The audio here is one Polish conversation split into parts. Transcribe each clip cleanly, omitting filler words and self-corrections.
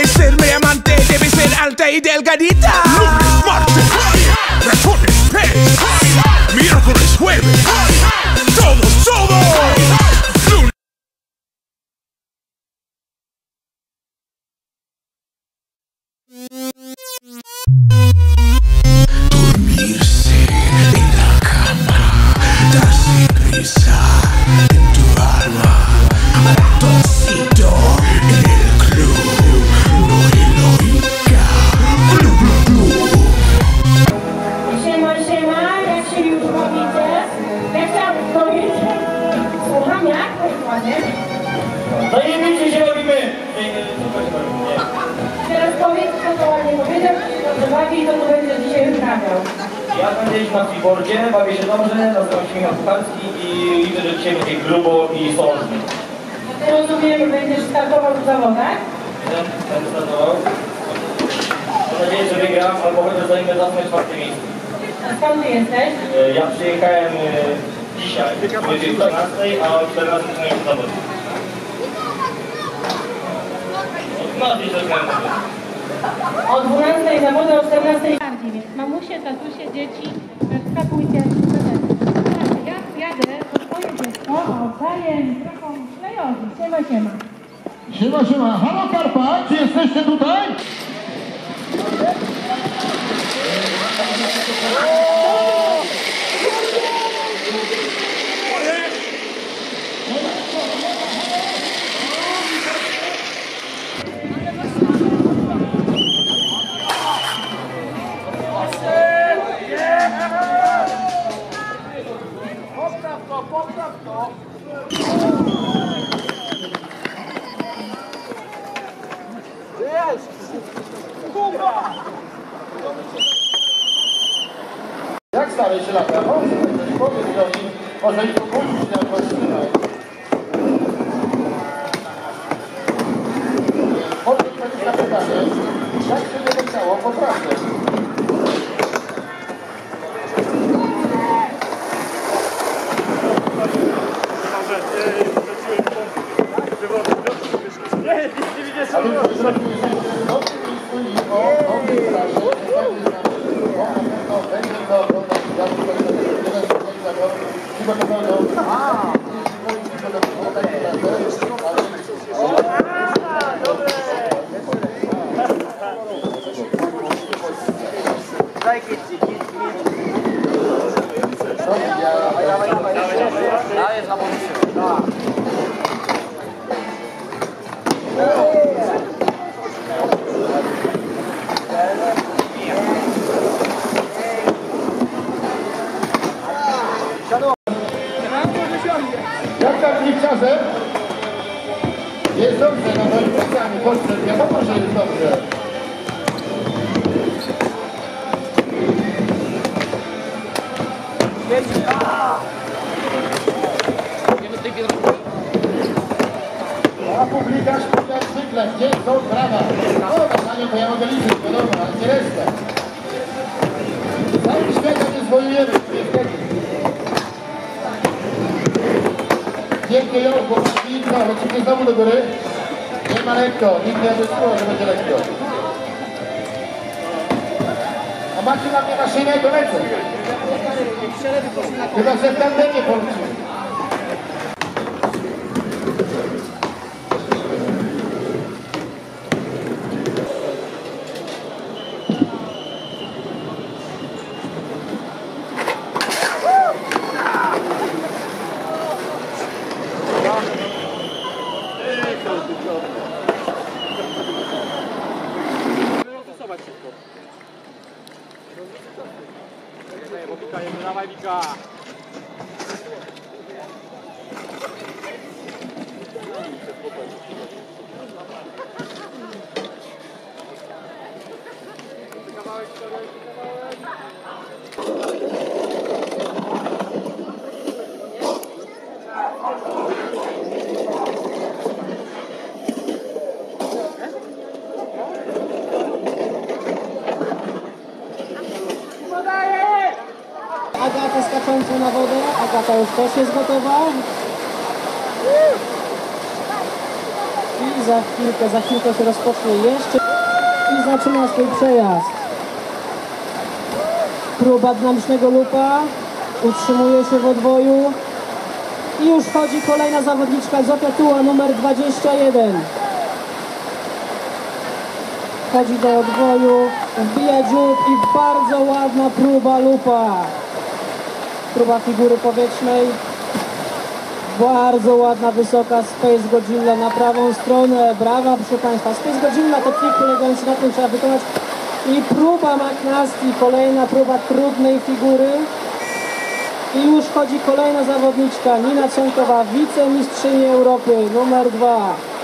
ser mi amante debe ser alta y delgadita. Lunes, martes, ratones, pez, miércoles, jueves, todos. Lunes. Dormirse en la cama, darse risa en tu alma, motorcito en el club, no heroica, club. Siema, jak się już bawicie? Ja chciałabym powiedzieć, słucham jak? Ładnie. No i wiecie, się robimy. Teraz powiedz, kto to ładnie powiedział, kto to bawi i kto to będzie dzisiaj wyprawiał. Ja będę iść na freeboardzie, bawię się dobrze, nazywam się Michał Kucharski i widzę, że dzisiaj będzie grubo i sążnie. Ty rozumiem, będziesz startował w zawodach? Będę startował. Mam nadzieję, że wygram, albo chociaż zajmę zacne 4. miejsce. A skąd ty jesteś? Ja przyjechałem dzisiaj, będzie 14, a o 14 mają zawody. No, gdzieś to względem. O 12 zawody, o 14 bardziej, więc mamusie, tatusie, dzieci, skakujcie. Ja jadę po swoje dziecko, a oddaję mikrofon Klejowi. Siema. Siema. Halo Karpa, czy jesteście tutaj? Popraw to. Jest! Kurwa! Jak stary się lata? Powiedz do nich, może ich obudzić na kościnę. Może powiedzieć na pytanie, jak się nie chciało, poprawnie. Jak tam wniczasem? Jest dobrze, no to i specjalnie, Polsce, wiadomo, że jest dobrze. A publika szkoda jak zwykle, gdzie są brawa? No, na nią to ja mogę liczyć, wiadomo, ale nie resztę. Cały świat nie zwojujemy, niestety. Pięknie ją, chłopaki, no, lecimy znowu do góry. Nie ma lekko, nikt nie obiecywał, że będzie lekko. A macie na mnie maszynę, to lecę. Chyba że w tandemie policzył. Dawaj, Wika! Agatę skaczącą na wodę. Agata już też jest gotowa. I za chwilkę się rozpocznie jeszcze i zaczyna swój przejazd. Próba dynamicznego lupa, utrzymuje się w odwoju i już wchodzi kolejna zawodniczka Zofia Tuła, numer 21. Wchodzi do odwoju, wbija dziób i bardzo ładna próba lupa. Próba figury powietrznej. Bardzo ładna, wysoka Space Godzilla na prawą stronę. Brawa, proszę Państwa. Space Godzilla to trik polegający na tym, trzeba wykonać. I próba McNasty, kolejna próba trudnej figury. I już chodzi kolejna zawodniczka, Nina Czonkowa, wicemistrzyni Europy, numer 2.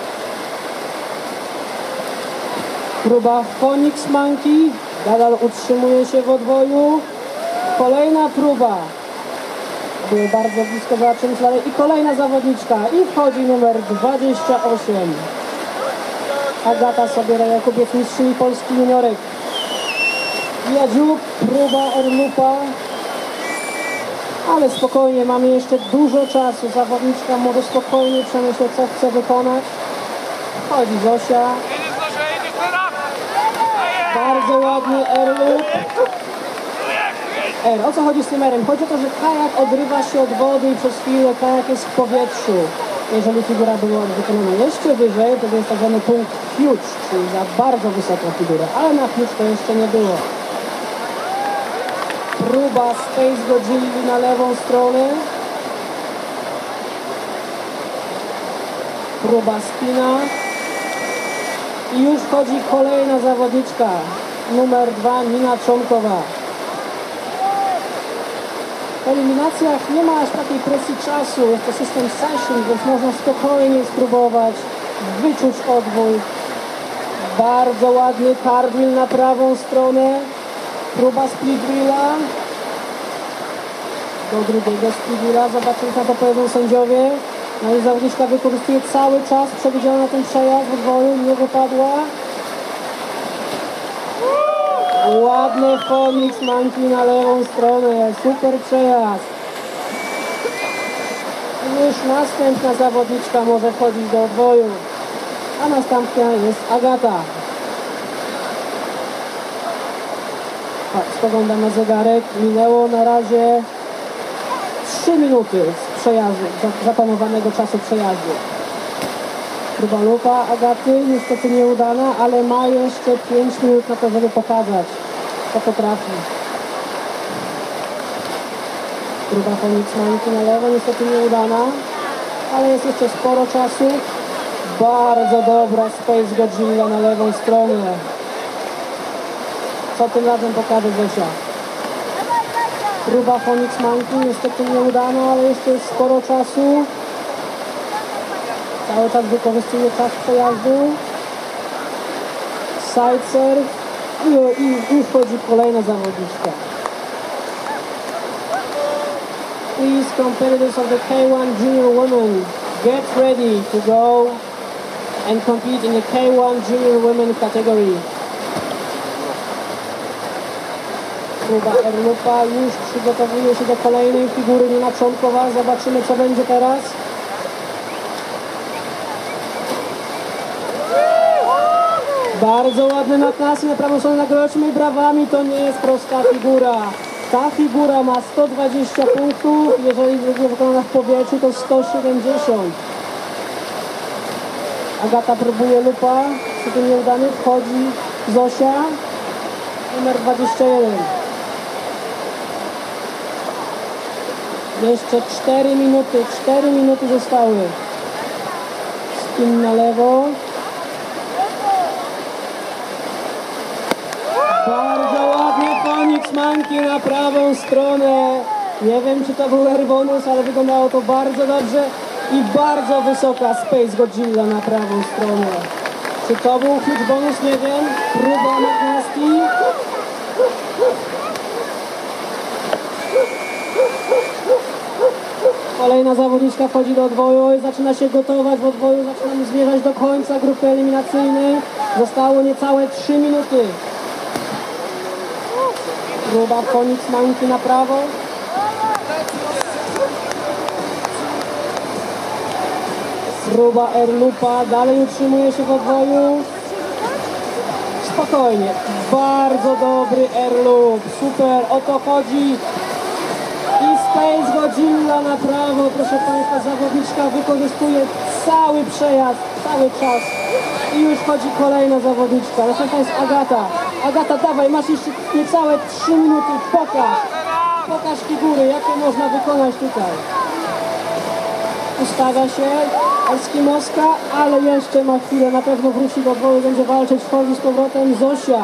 Próba Phoenix Monkey, nadal utrzymuje się w odwoju. Kolejna próba. Były bardzo blisko, zobaczymy dalej. I kolejna zawodniczka. I wchodzi numer 28. Agata Sobiera-Jakubiec, mistrzyni Polski juniorek. Jadziuk, próba Erlupa. Ale spokojnie, mamy jeszcze dużo czasu. Zawodniczka może spokojnie przemyśleć, co chce wykonać. Chodzi Zosia. Bardzo ładny Erlup. O co chodzi z tym erem? Chodzi o to, że kajak odrywa się od wody i przez chwilę kajak jest w powietrzu. Jeżeli figura była wykonana jeszcze wyżej, to jest tak zwany punkt huge, czyli za bardzo wysoką figurę, ale na huge to jeszcze nie było. Próba Space Godzilla na lewą stronę. Próba spina. I już wchodzi kolejna zawodniczka, numer 2, Nina Czonkowa. W eliminacjach nie ma aż takiej presji czasu, jest to system session, więc można spokojnie spróbować wyczuć odwój. Bardzo ładny cartwheel na prawą stronę. Próba split wheela. Do drugiego split wheela, zobaczymy, co to powiedzą sędziowie. No i zawodniczka wykorzystuje cały czas przewidziany na ten przejazd w odwoju, nie wypadła. Ładny Phoenix Monkey na lewą stronę, super przejazd. I już następna zawodniczka może wchodzić do odwoju, a następna jest Agata. Spoglądam na zegarek, minęło na razie 3 minuty z przejazdu, zaplanowanego czasu przejazdu. Próba lupa Agaty, niestety nieudana, ale ma jeszcze 5 minut na to, żeby pokazać, co potrafi. Próba Phoenix Monkey na lewo, niestety nieudana, ale jest jeszcze sporo czasu. Bardzo dobra Space Godzilla na lewą stronę. Co tym razem pokaże Zosia? Próba Phoenix Monkey, niestety nieudana, ale jeszcze jest sporo czasu. Cały czas wykorzystuje czas przejazdu. Side surf i już wchodzi kolejna zawodniczka. Please, competitors of the K1 Junior Women, get ready to go and compete in the K1 Junior Women category. Próba Erlupa już przygotowuje się do kolejnej figury Nina Czonkowa. Zobaczymy, co będzie teraz. Bardzo ładny McNasty na prawą stronę, nagrodźmy brawami, to nie jest prosta figura. Ta figura ma 120 punktów, jeżeli będzie wykonana w powietrzu, to 170. Agata próbuje lupa, przy tym nieudany, wchodzi Zosia, numer 21. Jeszcze 4 minuty zostały. Spin na lewo. Bardzo ładny Phoenix Monkey na prawą stronę. Nie wiem, czy to był air bonus, ale wyglądało to bardzo dobrze. I bardzo wysoka Space Godzilla na prawą stronę. Czy to był huge bonus? Nie wiem. Próba McNasty. Kolejna zawodniczka wchodzi do odwoju i zaczyna się gotować w odwoju. Zaczynamy zmierzać do końca grupy eliminacyjnej. Zostało niecałe 3 minuty. Próba Phoenix Monkey na prawo. Próba Erlupa, dalej utrzymuje się w odwoju. Spokojnie, bardzo dobry Erlup, super, o to chodzi. I Space Godzilla na prawo, proszę Państwa, zawodniczka wykorzystuje cały przejazd, cały czas. I już chodzi kolejna zawodniczka, proszę Państwa, Agata. Agata, dawaj, masz jeszcze niecałe 3 minuty, pokaż figury, jakie można wykonać tutaj. Ustawia się Eskimoska, ale jeszcze ma chwilę, na pewno wróci do odwoju, będzie walczyć, wchodzi z powrotem Zosia.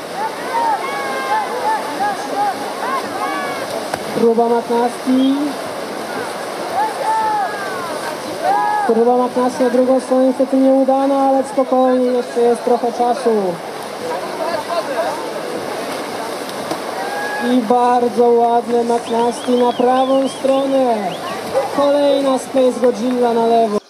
Próba McNasty. Próba McNasty na drugą stronę niestety nieudana, ale spokojnie, jeszcze jest trochę czasu. I bardzo ładne McNasty na prawą stronę. Kolejna Space Godzilla na lewo.